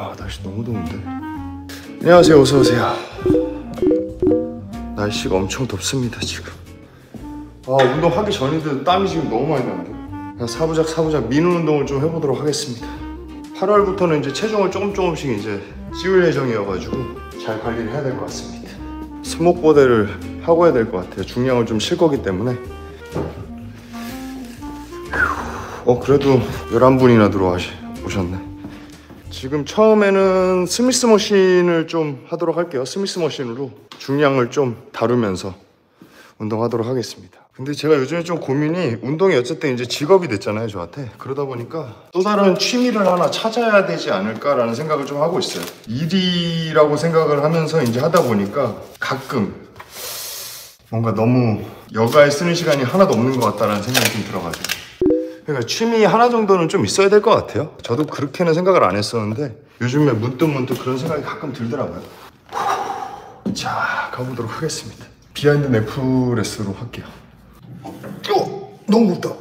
날씨 너무 더운데. 안녕하세요, 어서 오세요. 날씨가 엄청 덥습니다 지금. 운동하기 전인데 땀이 지금 너무 많이 나는데. 그냥 사부작 미는 운동을 좀 해보도록 하겠습니다. 8월부터는 이제 체중을 조금씩 이제 찌울 예정이어가지고 잘 관리를 해야 될 것 같습니다. 승모보대를 하고 해야 될 것 같아요. 중량을 좀 실 거기 때문에. 그래도 11분이나 오셨네. 지금 처음에는 스미스 머신을 좀 하도록 할게요. 스미스 머신으로 중량을 좀 다루면서 운동하도록 하겠습니다. 근데 제가 요즘에 좀 고민이, 운동이 어쨌든 이제 직업이 됐잖아요, 저한테. 그러다 보니까 또 다른 취미를 하나 찾아야 되지 않을까라는 생각을 좀 하고 있어요. 일이라고 생각을 하면서 이제 하다 보니까 가끔 뭔가 너무 여가에 쓰는 시간이 하나도 없는 것 같다는 생각이 좀 들어가지고. 그러니까 취미 하나 정도는 좀 있어야 될 것 같아요. 저도 그렇게는 생각을 안 했었는데 요즘에 문득 그런 생각이 가끔 들더라고요. 자, 가보도록 하겠습니다. 비하인드 넥프레스로 할게요. 너무 무겁다.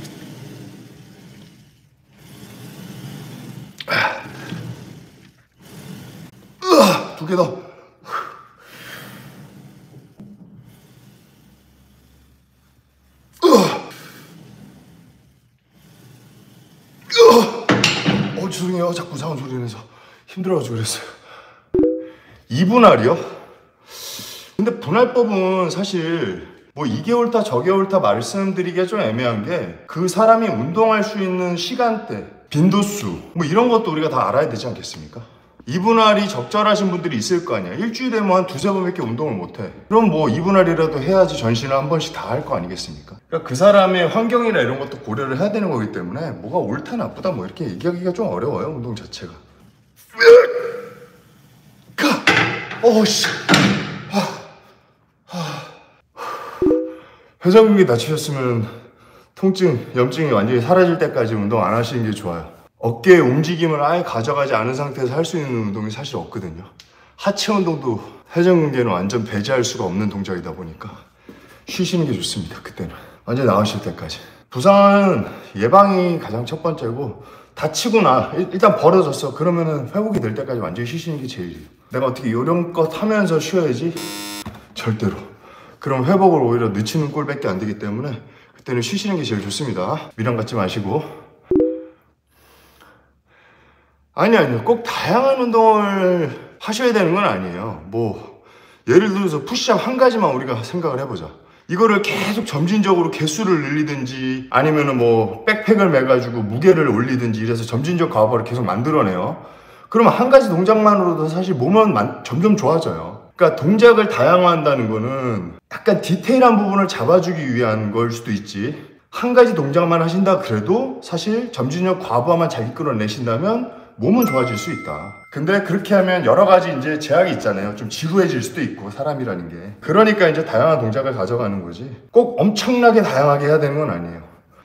두 개 더. 죄송해요. 자꾸 이상한 소리 내서 힘들어가지고 그랬어요. 2분할이요? 근데 분할법은 사실 뭐 이게 옳다 저게 옳다 말씀드리기가 좀 애매한 게, 그 사람이 운동할 수 있는 시간대, 빈도수 뭐 이런 것도 우리가 다 알아야 되지 않겠습니까? 2분할이 적절하신 분들이 있을 거 아니야. 일주일에 뭐 한 두세 번밖에 운동을 못해. 그럼 뭐 2분할이라도 해야지 전신을 한 번씩 다 할 거 아니겠습니까? 그러니까 그 사람의 환경이나 이런 것도 고려를 해야 되는 거기 때문에 뭐가 옳다 나쁘다 뭐 이렇게 얘기하기가 좀 어려워요, 운동 자체가. 회전근개 다치셨으면 통증, 염증이 완전히 사라질 때까지 운동 안 하시는 게 좋아요. 어깨의 움직임을 아예 가져가지 않은 상태에서 할 수 있는 운동이 사실 없거든요. 하체 운동도 회전근개는 완전 배제할 수가 없는 동작이다 보니까 쉬시는 게 좋습니다. 그때는 완전히 나으실 때까지. 부상은 예방이 가장 첫 번째고, 다치거나 일단 벌어졌어 그러면은 회복이 될 때까지 완전히 쉬시는 게 제일이에요. 내가 어떻게 요런 것 하면서 쉬어야지? 절대로. 그럼 회복을 오히려 늦추는 꼴밖에 안 되기 때문에 그때는 쉬시는 게 제일 좋습니다. 미련 갖지 마시고. 아니요. 꼭 다양한 운동을 하셔야 되는 건 아니에요. 뭐 예를 들어서 푸시업 한 가지만 우리가 생각을 해보자. 이거를 계속 점진적으로 개수를 늘리든지, 아니면은 뭐 백팩을 매가지고 무게를 올리든지 이래서 점진적 과부하를 계속 만들어내요. 그러면 한 가지 동작만으로도 사실 몸은 점점 좋아져요. 그러니까 동작을 다양화한다는 거는 약간 디테일한 부분을 잡아주기 위한 걸 수도 있지, 한 가지 동작만 하신다 그래도 사실 점진적 과부하만 잘 이끌어내신다면 몸은 좋아질 수 있다. 근데 그렇게 하면 여러 가지 이제 제약이 있잖아요. 좀 지루해질 수도 있고, 사람이라는 게. 그러니까 이제 다양한 동작을 가져가는 거지, 꼭 엄청나게 다양하게 해야 되는 건 아니에요.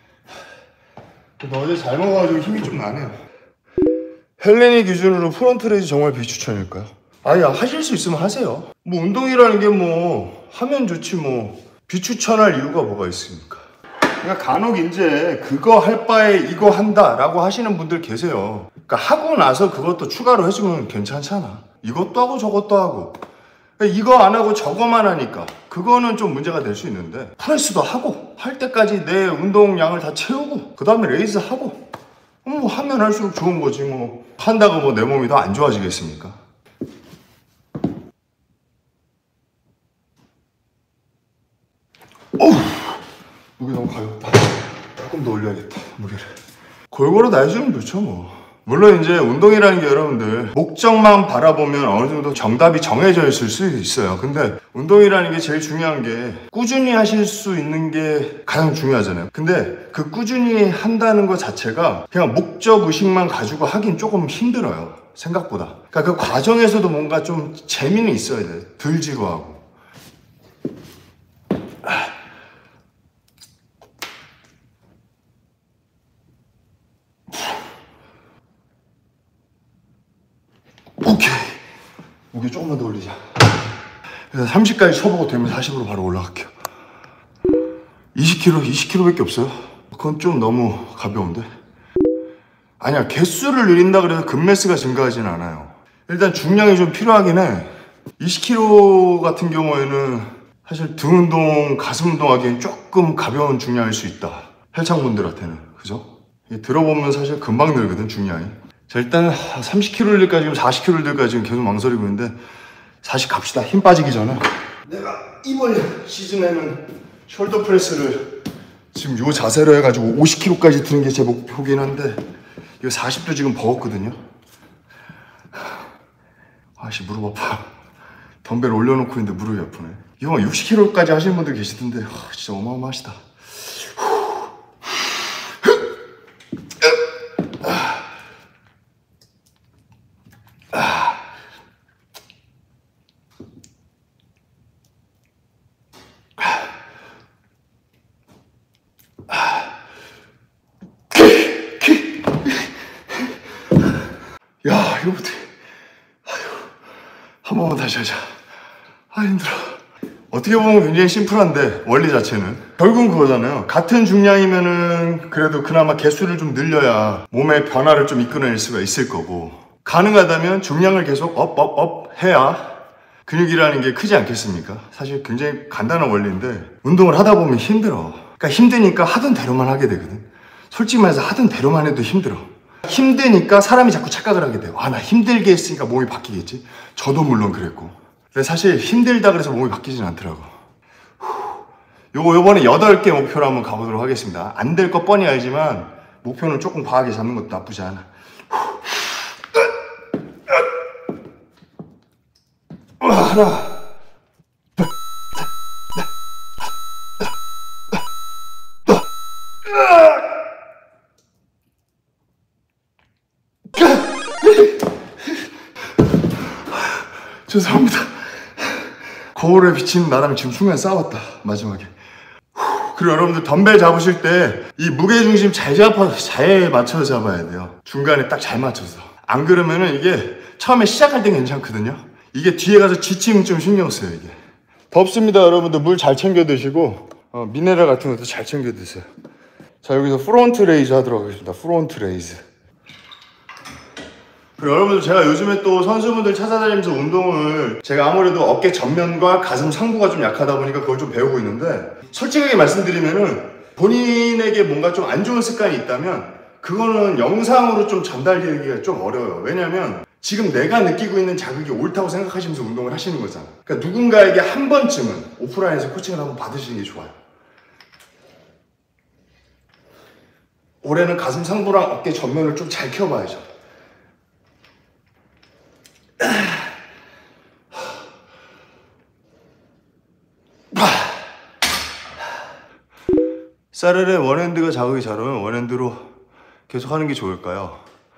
근데 어제 잘 먹어가지고 힘이 좀 나네요. 헬렌이 기준으로 프론트 레이즈 정말 비추천일까요? 아니, 하실 수 있으면 하세요. 뭐 운동이라는 게 뭐 하면 좋지 뭐 비추천할 이유가 뭐가 있습니까? 그러니까 간혹 이제 그거 할 바에 이거 한다 라고 하시는 분들 계세요. 그러니까 하고 나서 그것도 추가로 해주면 괜찮잖아. 이것도 하고 저것도 하고. 그러니까 이거 안 하고 저거만 하니까 그거는 좀 문제가 될 수 있는데, 프레스도 하고 할 때까지 내 운동량을 다 채우고 그 다음에 레이즈 하고, 뭐 하면 할수록 좋은 거지. 뭐 한다고 뭐 내 몸이 더 안 좋아지겠습니까? 무게 너무 가볍다. 조금 더 올려야겠다, 무게를. 골고루 나해주면 좋죠 뭐. 물론 이제 운동이라는 게 여러분들 목적만 바라보면 어느 정도 정답이 정해져 있을 수 있어요. 근데 운동이라는 게 제일 중요한 게 꾸준히 하실 수 있는 게 가장 중요하잖아요. 근데 그 꾸준히 한다는 것 자체가 그냥 목적 의식만 가지고 하긴 조금 힘들어요, 생각보다. 그러니까 그 과정에서도 뭔가 좀 재미는 있어야 돼. 덜 지루하고. 오케이. 무게 조금만 더 올리자. 그래서 30까지 쳐보고 되면 40으로 바로 올라갈게요. 20kg 밖에 없어요. 그건 좀 너무 가벼운데. 아니야, 개수를 늘린다 그래서 근매스가 증가하진 않아요. 일단 중량이 좀 필요하긴 해. 20kg 같은 경우에는 사실 등 운동, 가슴 운동 하기엔 조금 가벼운 중량일 수 있다. 헬창분들한테는. 그죠? 들어보면 사실 금방 늘거든, 중량이. 자, 일단 30kg까지, 40kg까지 계속 망설이고 있는데 40 갑시다. 힘 빠지기 전에. 내가 이번 시즌에는 숄더 프레스를 지금 요 자세로 해가지고 50kg까지 드는 게 제 목표긴 한데 이거 40도 지금 버겁거든요. 아씨, 무릎 아파. 덤벨 올려놓고 있는데 무릎이 아프네. 이거 60kg까지 하시는 분들 계시던데 진짜 어마어마하시다. 야, 이거 어떻게? 한 번만 다시 하자. 힘들어. 어떻게 보면 굉장히 심플한데 원리 자체는 결국은 그거잖아요. 같은 중량이면은 그래도 그나마 개수를 좀 늘려야 몸의 변화를 좀 이끌어낼 수가 있을 거고, 가능하다면 중량을 계속 업 해야 근육이라는 게 크지 않겠습니까? 사실 굉장히 간단한 원리인데 운동을 하다 보면 힘들어. 그러니까 힘드니까 하던 대로만 하게 되거든. 솔직히 말해서 하던 대로만 해도 힘들어. 힘드니까 사람이 자꾸 착각을 하게 돼요. 나 힘들게 했으니까 몸이 바뀌겠지. 저도 물론 그랬고. 근데 사실 힘들다 그래서 몸이 바뀌진 않더라고. 요번에 8개 목표로 한번 가보도록 하겠습니다. 안 될 거 뻔히 알지만 목표는 조금 과하게 잡는 것도 나쁘지 않아. 하나. 죄송합니다. 거울에 비치는 나랑 지금 순간 싸웠다, 마지막에. 그리고 여러분들 덤벨 잡으실 때 이 무게중심 잘 맞춰서 잡아야 돼요. 중간에 딱 잘 맞춰서. 안 그러면은 이게 처음에 시작할 땐 괜찮거든요. 이게 뒤에 가서 지치면 좀 신경 써요, 이게. 덥습니다, 여러분들. 물 잘 챙겨 드시고 미네랄 같은 것도 잘 챙겨 드세요. 자, 여기서 프론트 레이즈 하도록 하겠습니다. 프론트 레이즈. 그리고 여러분들, 제가 요즘에 또 선수분들 찾아다니면서 운동을, 제가 아무래도 어깨 전면과 가슴 상부가 좀 약하다 보니까 그걸 좀 배우고 있는데, 솔직하게 말씀드리면은 본인에게 뭔가 좀 안 좋은 습관이 있다면 그거는 영상으로 좀 전달되기가 좀 어려워요. 왜냐면 지금 내가 느끼고 있는 자극이 옳다고 생각하시면서 운동을 하시는 거잖아. 그러니까 누군가에게 한 번쯤은 오프라인에서 코칭을 한번 받으시는 게 좋아요. 올해는 가슴 상부랑 어깨 전면을 좀 잘 키워봐야죠. 사렐의 원핸드가 자극이 잘 오면 원핸드로 계속 하는 게 좋을까요?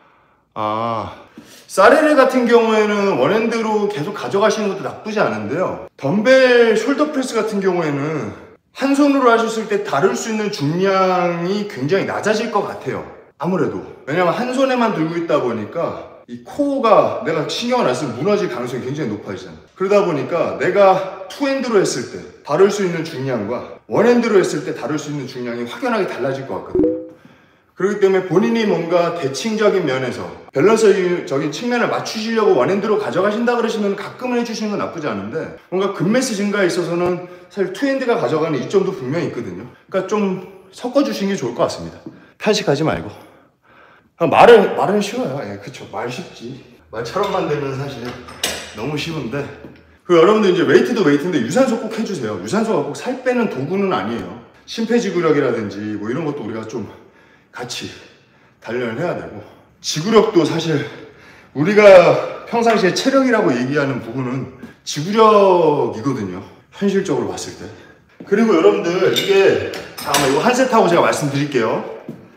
사렐 같은 경우에는 원핸드로 계속 가져가시는 것도 나쁘지 않은데요. 덤벨 숄더 프레스 같은 경우에는 한 손으로 하셨을 때 다룰 수 있는 중량이 굉장히 낮아질 것 같아요. 아무래도. 왜냐면 한 손에만 들고 있다 보니까 이 코어가 내가 신경을 안 쓰면 무너질 가능성이 굉장히 높아지잖아. 그러다 보니까 내가 투핸드로 했을 때 다룰 수 있는 중량과 원핸드로 했을 때 다룰 수 있는 중량이 확연하게 달라질 것 같거든요. 그렇기 때문에 본인이 뭔가 대칭적인 면에서 밸런스적인 측면을 맞추시려고 원핸드로 가져가신다 그러시면 가끔은 해주시는 건 나쁘지 않은데, 뭔가 근매스 증가에 있어서는 사실 투핸드가 가져가는 이점도 분명히 있거든요. 그러니까 좀 섞어주시는 게 좋을 것 같습니다. 탄식하지 말고. 말은 쉬워요. 예, 그쵸. 말 쉽지. 말처럼 만들면 사실 너무 쉬운데. 그리고 여러분들 이제 웨이트도 웨이트인데 유산소 꼭 해주세요. 유산소가 꼭 살 빼는 도구는 아니에요. 심폐지구력이라든지 뭐 이런 것도 우리가 좀 같이 단련을 해야 되고, 지구력도 사실 우리가 평상시에 체력이라고 얘기하는 부분은 지구력이거든요. 현실적으로 봤을 때. 그리고 여러분들 이게 잠깐만 이거 한 세트하고 제가 말씀드릴게요.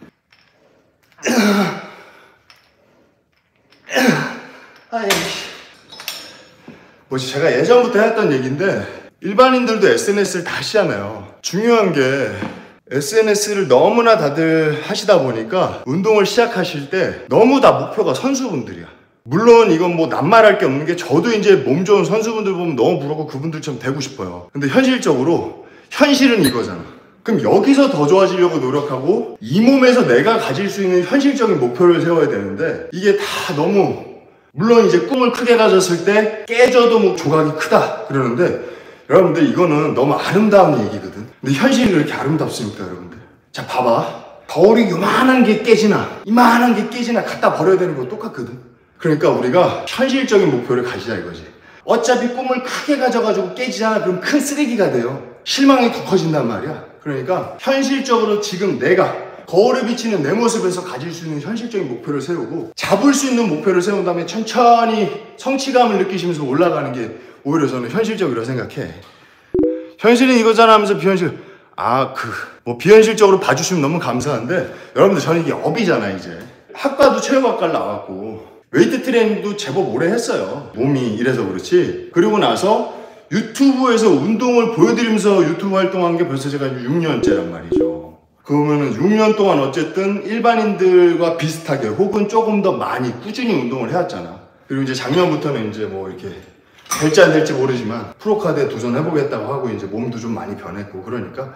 뭐지, 제가 예전부터 했던 얘기인데 일반인들도 SNS를 다 하시잖아요. 중요한 게 SNS를 너무나 다들 하시다 보니까 운동을 시작하실 때 너무 다 목표가 선수분들이야. 물론 이건 뭐 낱말할 게 없는 게 저도 이제 몸 좋은 선수분들 보면 너무 부럽고 그분들처럼 되고 싶어요. 근데 현실적으로 현실은 이거잖아. 그럼 여기서 더 좋아지려고 노력하고 이 몸에서 내가 가질 수 있는 현실적인 목표를 세워야 되는데 이게 다 너무, 물론 이제 꿈을 크게 가졌을 때 깨져도 뭐 조각이 크다 그러는데 여러분들 이거는 너무 아름다운 얘기거든. 근데 현실이 그렇게 아름답습니까 여러분들? 자 봐봐, 거울이 요만한 게 깨지나 이만한 게 깨지나 갖다 버려야 되는 거 똑같거든. 그러니까 우리가 현실적인 목표를 가지자 이거지. 어차피 꿈을 크게 가져가지고 깨지잖아. 그럼 큰 쓰레기가 돼요. 실망이 더 커진단 말이야. 그러니까 현실적으로 지금 내가 거울에 비치는 내 모습에서 가질 수 있는 현실적인 목표를 세우고 잡을 수 있는 목표를 세운 다음에 천천히 성취감을 느끼시면서 올라가는 게 오히려 저는 현실적이라고 생각해. 현실은 이거잖아 하면서 비현실, 뭐 비현실적으로 봐주시면 너무 감사한데 여러분들 저는 이게 업이잖아. 이제 학과도 체육학과를 나왔고 웨이트 트레이닝도 제법 오래 했어요. 몸이 이래서 그렇지. 그리고 나서 유튜브에서 운동을 보여드리면서 유튜브 활동한 게 벌써 제가 6년째란 말이죠. 그러면은 6년 동안 어쨌든 일반인들과 비슷하게 혹은 조금 더 많이 꾸준히 운동을 해왔잖아. 그리고 이제 작년부터는 이제 뭐 이렇게 될지 안 될지 모르지만 프로카드에 도전해보겠다고 하고 이제 몸도 좀 많이 변했고 그러니까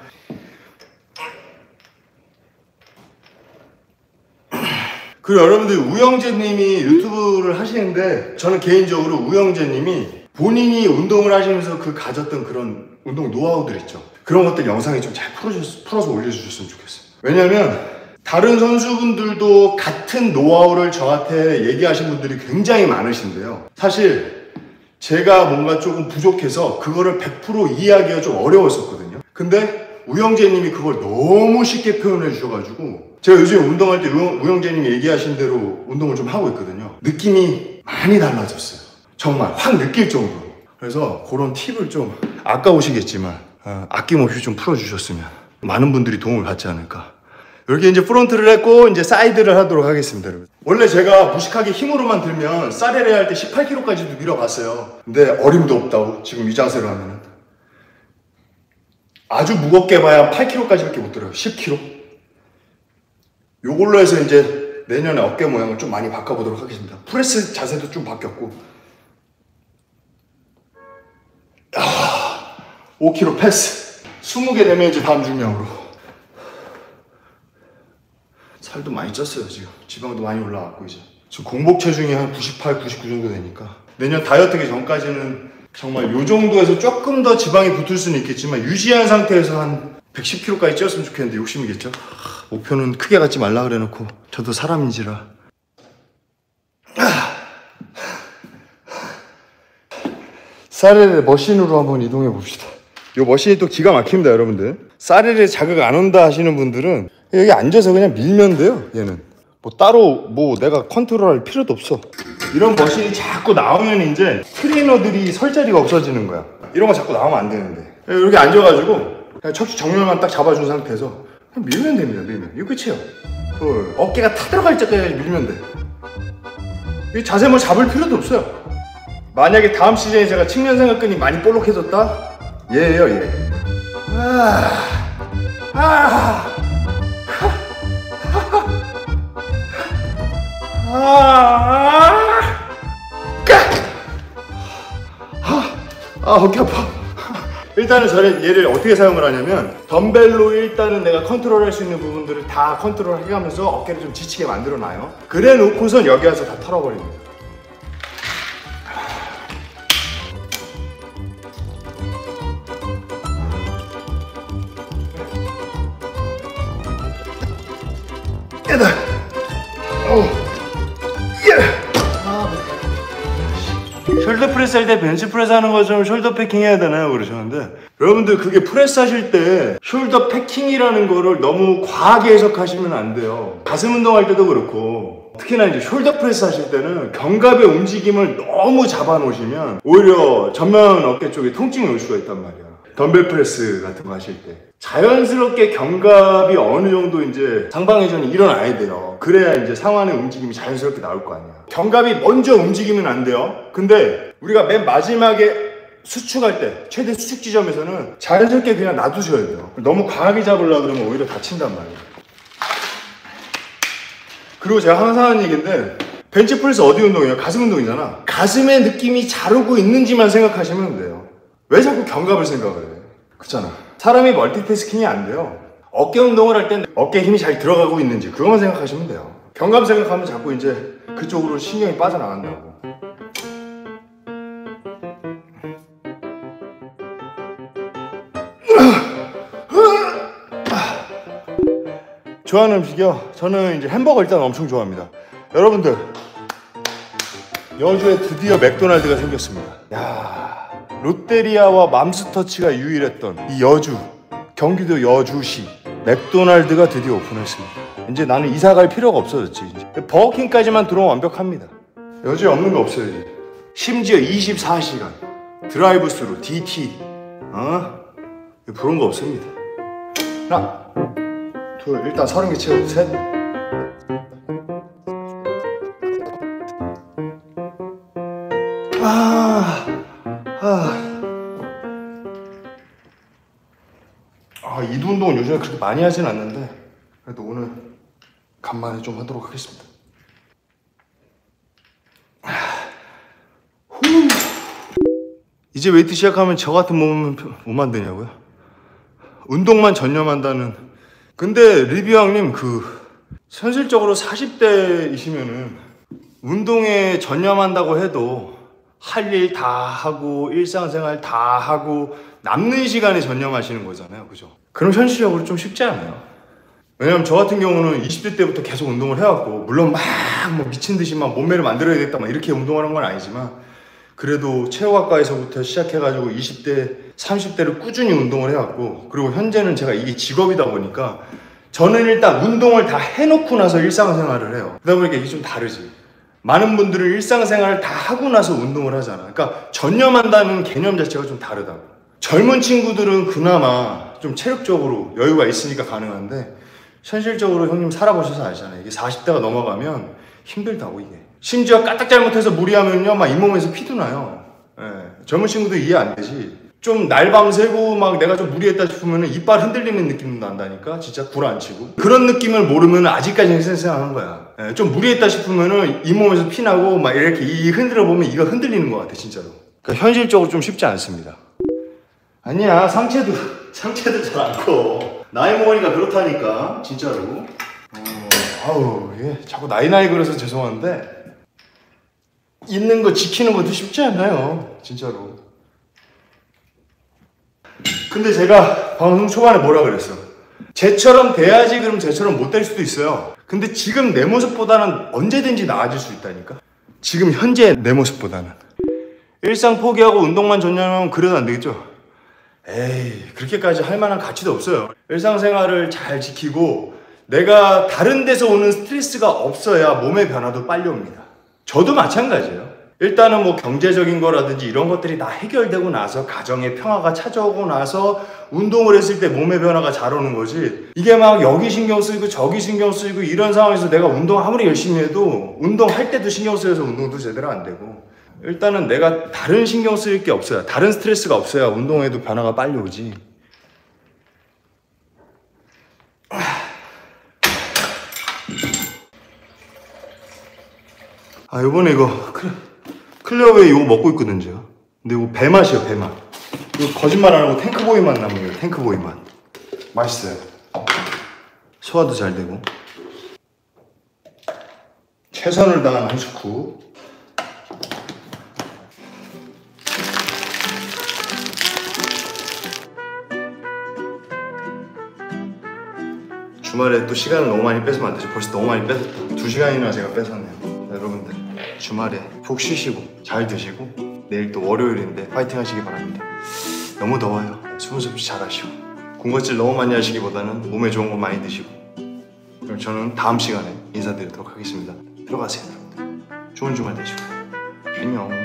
그리고 여러분들 우영재님이 유튜브를 하시는데 저는 개인적으로 우영재님이 본인이 운동을 하시면서 그 가졌던 그런 운동 노하우들 있죠. 그런 것들 영상에 좀 잘 풀어서 올려주셨으면 좋겠어요. 왜냐면 다른 선수분들도 같은 노하우를 저한테 얘기하신 분들이 굉장히 많으신데요. 사실 제가 뭔가 조금 부족해서 그거를 100% 이해하기가 좀 어려웠었거든요. 근데 우영재님이 그걸 너무 쉽게 표현해 주셔가지고 제가 요즘에 운동할 때 우영재님이 얘기하신 대로 운동을 좀 하고 있거든요. 느낌이 많이 달라졌어요. 정말 확 느낄 정도로. 그래서 그런 팁을 좀 아까우시겠지만 아낌없이 좀 풀어주셨으면 많은 분들이 도움을 받지 않을까. 이렇게 이제 프론트를 했고 이제 사이드를 하도록 하겠습니다. 여러분. 원래 제가 무식하게 힘으로만 들면 사레레 할 때 18kg까지도 밀어봤어요. 근데 어림도 없다고 지금 이 자세로 하면은 아주 무겁게 봐야 8kg까지밖에 못 들어요. 10kg. 요걸로 해서 이제 내년에 어깨 모양을 좀 많이 바꿔보도록 하겠습니다. 프레스 자세도 좀 바뀌었고 5kg 패스 20개 되면 이제 다음 중량으로. 살도 많이 쪘어요. 지금 지방도 많이 올라왔고 이제 지금 공복 체중이 한 98, 99 정도 되니까 내년 다이어트기 전까지는 정말 요 정도에서 조금 더 지방이 붙을 수는 있겠지만 유지한 상태에서 한 110kg까지 찌었으면 좋겠는데 욕심이겠죠. 목표는 크게 갖지 말라 그래 놓고 저도 사람인지라. 사레레 머신으로 한번 이동해 봅시다. 이 머신이 또 기가 막힙니다 여러분들. 사레레 자극 안 온다 하시는 분들은 여기 앉아서 그냥 밀면 돼요. 얘는 뭐 따로 뭐 내가 컨트롤할 필요도 없어. 이런 머신이 자꾸 나오면 이제 트레이너들이 설 자리가 없어지는 거야. 이런 거 자꾸 나오면 안 되는데 이렇게 앉아가지고 그냥 척추 정렬만 딱 잡아준 상태에서 그냥 밀면 됩니다. 밀면 이거 끝이에요. 어깨가 타들어갈 때까지 밀면 돼. 이 자세 뭐 잡을 필요도 없어요. 만약에 다음 시즌에 제가 측면삼각근이 많이 볼록해졌다? 얘예요, 얘. 어깨 아파. 일단은 저는 얘를 어떻게 사용을 하냐면 덤벨로 일단은 내가 컨트롤할 수 있는 부분들을 다 컨트롤 해가면서 어깨를 좀 지치게 만들어 놔요. 그래 놓고선 여기 와서 다 털어버립니다. 숄더 프레스 할 때 벤치 프레스 하는 것처럼 숄더 패킹 해야 되나요? 그러셨는데 여러분들 그게 프레스 하실 때 숄더 패킹이라는 거를 너무 과하게 해석하시면 안 돼요. 가슴 운동할 때도 그렇고 특히나 이제 숄더 프레스 하실 때는 견갑의 움직임을 너무 잡아 놓으시면 오히려 전면 어깨 쪽에 통증이 올 수가 있단 말이야. 덤벨 프레스 같은 거 하실 때 자연스럽게 견갑이 어느 정도 이제 상방회전이 일어나야 돼요. 그래야 이제 상완의 움직임이 자연스럽게 나올 거 아니야. 견갑이 먼저 움직이면 안 돼요. 근데 우리가 맨 마지막에 수축할 때 최대 수축 지점에서는 자연스럽게 그냥 놔두셔야 돼요. 너무 강하게 잡으려고 그러면 오히려 다친단 말이에요. 그리고 제가 항상 하는 얘기인데 벤치프레스 어디 운동이에요? 가슴 운동이잖아. 가슴의 느낌이 자르고 있는지만 생각하시면 돼요. 왜 자꾸 견갑을 생각을 해? 그렇잖아. 사람이 멀티태스킹이 안 돼요. 어깨 운동을 할 땐 어깨에 힘이 잘 들어가고 있는지 그것만 생각하시면 돼요. 견감 생각하면 자꾸 이제 그쪽으로 신경이 빠져나간다고. 좋아하는 음식이요? 저는 이제 햄버거 일단 엄청 좋아합니다. 여러분들, 여주에 드디어 맥도날드가 생겼습니다. 야, 롯데리아와 맘스터치가 유일했던 이 여주, 경기도 여주시 맥도날드가 드디어 오픈했습니다. 이제 나는 이사 갈 필요가 없어졌지. 이제 버거킹까지만 들어오면 완벽합니다. 여주에 없는 거 없어요 이제. 심지어 24시간 드라이브 스루 DT 그런 거 없습니다. 하나 둘, 일단 30개 채우고 셋. 이두 운동은 요즘에 그렇게 많이 하진 않는데 그래도 오늘 간만에 좀 하도록 하겠습니다. 이제 웨이트 시작하면 저 같은 몸은 못 만드냐고요? 운동만 전념한다는. 근데 리뷰 형님, 현실적으로 40대이시면은 운동에 전념한다고 해도 할 일 다 하고 일상생활 다 하고 남는 시간에 전념하시는 거잖아요, 그죠? 그럼 현실적으로 좀 쉽지 않아요. 왜냐면 저 같은 경우는 20대 때부터 계속 운동을 해왔고, 물론 막 미친 듯이 막 몸매를 만들어야겠다 막 이렇게 운동하는 건 아니지만, 그래도 체육학과에서부터 시작해가지고 20대, 30대를 꾸준히 운동을 해왔고, 그리고 현재는 제가 이게 직업이다 보니까 저는 일단 운동을 다 해놓고 나서 일상생활을 해요. 그러다 보니까 이게 좀 다르지. 많은 분들은 일상생활을 다 하고 나서 운동을 하잖아. 그러니까 전념한다는 개념 자체가 좀 다르다고. 젊은 친구들은 그나마 좀 체력적으로 여유가 있으니까 가능한데, 현실적으로 형님 살아보셔서 아시잖아요. 이게 40대가 넘어가면 힘들다고. 이게 심지어 까딱 잘못해서 무리하면요 막 잇몸에서 피도 나요. 젊은 친구들 이해 안 되지. 좀 날밤 새고 막 내가 좀 무리했다 싶으면 이빨 흔들리는 느낌도 난다니까. 진짜 구라안치고 그런 느낌을 모르면 아직까지는 쌩쌩하는 거야. 좀 무리했다 싶으면은 잇몸에서 피 나고 막 이렇게 이 흔들어 보면 이가 흔들리는 것 같아 진짜로. 그러니까 현실적으로 좀 쉽지 않습니다. 아니야, 상체도 잘 안 커. 나이 먹으니까 그렇다니까 진짜로. 아우, 예, 자꾸 나이 그래서 죄송한데 있는 거 지키는 것도 쉽지 않아요 진짜로. 근데 제가 방송 초반에 뭐라 그랬어? 쟤처럼 돼야지. 그럼 쟤처럼 못 될 수도 있어요. 근데 지금 내 모습보다는 언제든지 나아질 수 있다니까. 지금 현재 내 모습보다는. 일상 포기하고 운동만 전념하면 그래도 안 되겠죠? 에이, 그렇게까지 할 만한 가치도 없어요. 일상생활을 잘 지키고 내가 다른 데서 오는 스트레스가 없어야 몸의 변화도 빨리 옵니다. 저도 마찬가지예요. 일단은 뭐 경제적인 거라든지 이런 것들이 다 해결되고 나서, 가정의 평화가 찾아오고 나서 운동을 했을 때 몸의 변화가 잘 오는 거지. 이게 막 여기 신경 쓰이고 저기 신경 쓰이고 이런 상황에서 내가 운동 아무리 열심히 해도 운동할 때도 신경 쓰여서 운동도 제대로 안 되고. 일단은 내가 다른 신경 쓰일 게 없어야, 다른 스트레스가 없어야 운동에도 변화가 빨리 오지. 요번에 이거 클리어웨이 이거 먹고 있거든요 제가. 근데 이거 배 맛이에요, 배 맛. 이거 거짓말 안 하고 탱크보이 맛 나는 탱크보이 맛. 맛있어요. 소화도 잘 되고. 최선을 다한 한 스쿱. 주말에 또 시간을 너무 많이 뺏으면 안 되죠. 벌써 너무 많이 뺏었다. 2시간이나 제가 뺏었네요. 여러분들 주말에 푹 쉬시고 잘 드시고 내일 또 월요일인데 파이팅 하시기 바랍니다. 너무 더워요. 수분섭취 잘 하시고 군것질 너무 많이 하시기보다는 몸에 좋은 거 많이 드시고. 그럼 저는 다음 시간에 인사드리도록 하겠습니다. 들어가세요 여러분들. 좋은 주말 되시고 안녕.